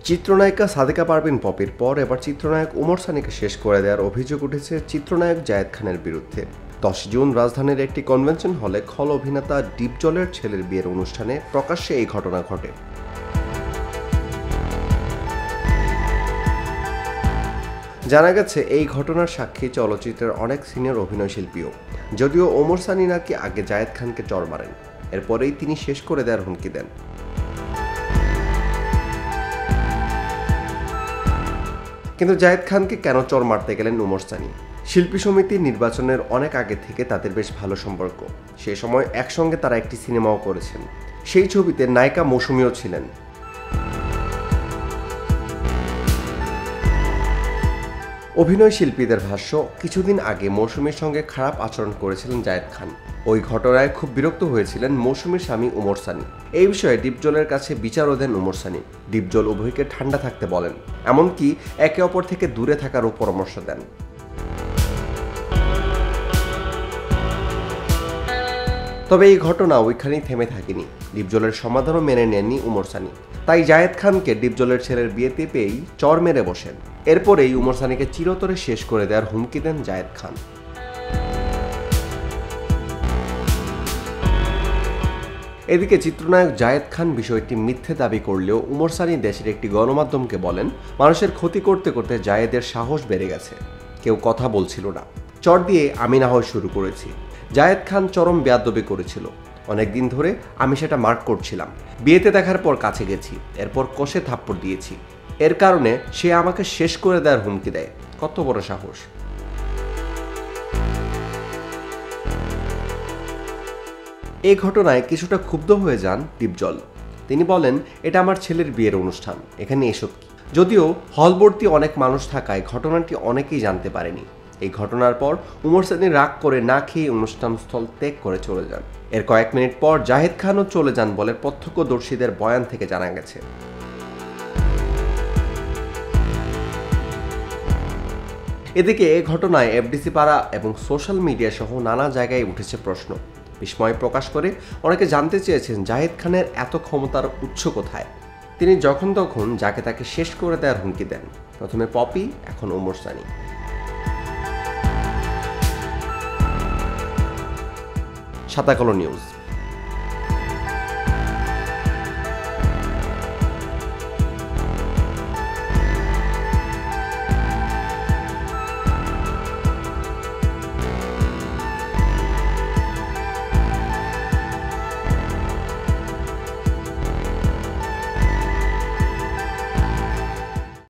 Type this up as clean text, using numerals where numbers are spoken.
চিত্রনায়িকা সাদেকা পারভিন পপির পর এবার চিত্রনায়ক ওমর সানিকে শেষ করে দেওয়ার অভিযোগ উঠেছে চিত্রনায়ক জায়েদ খানের বিরুদ্ধে। 10 জুন রাজধানীর একটি কনভেনশন হলে খল অভিনেতা ডিপজলের ছেলের বিয়ের অনুষ্ঠানে প্রকাশ্যে এই ঘটনা ঘটে। জানা গেছে এই ঘটনার সাক্ষী চলচ্চিত্রের অনেক সিনিয়র অভিনয় শিল্পীও। যদিও ওমর সানি নাকি আগে জায়েদ খানকে চড় মারেন, এরপরেই তিনি শেষ করে দেওয়ার হুমকি দেন। কিন্তু জায়েদ খানকে কেন চড় মারতে গেলেন ওমর সানি? শিল্পী সমিতির নির্বাচনের অনেক আগে থেকে তাদের বেশ ভালো সম্পর্ক। সেই সময় একসঙ্গে তারা একটি সিনেমাও করেছেন। সেই ছবিতে নায়িকা মৌসুমীও ছিলেন। অভিনয় শিল্পীদের ভাষ্য, কিছুদিন আগে মৌসুমীর সঙ্গে খারাপ আচরণ করেছিলেন জায়েদ খান। ওই ঘটনায় খুব বিরক্ত হয়েছিলেন মৌসুমীর স্বামী ওমর সানি। এই বিষয়ে ডিপজলের কাছে বিচারও দেন ওমর সানি। ডিপজল উভয়কে ঠান্ডা থাকতে বলেন, এমনকি একে অপর থেকে দূরে থাকারও পরামর্শ দেন। তবে এই ঘটনা ওইখানেই থেমে থাকেনি। ডিপজলের সমাধানও মেনে নেননি ওমর সানি। তাই জায়েদ খানকে ডিপজলের ছেলের বিয়েতে পেয়েই চর মেরে বসেন। এরপরেই ওমর সানিকে চিরতরে শেষ করে দেওয়ার হুমকি দেন জায়েদ খান। এদিকে চিত্রনায়ক জায়েদ খান বিষয়টি মিথ্যে দাবি করলেও ওমর সানি দেশের একটি গণমাধ্যমকে বলেন, মানুষের ক্ষতি করতে করতে জায়েদের সাহস বেড়ে গেছে, কেউ কথা বলছিল না, চর দিয়ে আমি না হয় শুরু করেছি। জায়েদ খান চরম বেয়াদবি করেছিল, অনেকদিন ধরে আমি সেটা মার্ক করছিলাম। বিয়েতে দেখার পর কাছে গেছি, এরপর কষে থাপ্পড় দিয়েছি। এর কারণে সে আমাকে শেষ করে দেওয়ার হুমকি দেয়। কত বড় সাহস! এই ঘটনায় কিছুটা ক্ষুব্ধ হয়ে যান ডিপজল। তিনি বলেন, এটা আমার ছেলের বিয়ের অনুষ্ঠান, এখানে এসব কি? যদিও হলভর্তি অনেক মানুষ থাকায় ঘটনাটি অনেকেই জানতে পারেনি। এই ঘটনার পর ওমর সানি রাগ করে না খেয়ে অনুষ্ঠানস্থল ত্যাগ করে চলে যান। এর কয়েক মিনিট পর জায়েদ খানও চলে যান বলে প্রত্যক্ষদর্শীদের বয়ান থেকে জানা গেছে। এদিকে এই ঘটনায় এফডিসি পাড়া এবং সোশ্যাল মিডিয়া সহ নানা জায়গায় উঠেছে প্রশ্ন। বিস্ময় প্রকাশ করে অনেকে জানতে চেয়েছেন জায়েদ খানের এত ক্ষমতার উৎস কোথায়? তিনি যখন তখন যাকে তাকে শেষ করে দেওয়ার হুমকি দেন। প্রথমে পপি, এখন ওমর সানি। সাদাকালো নিউজ।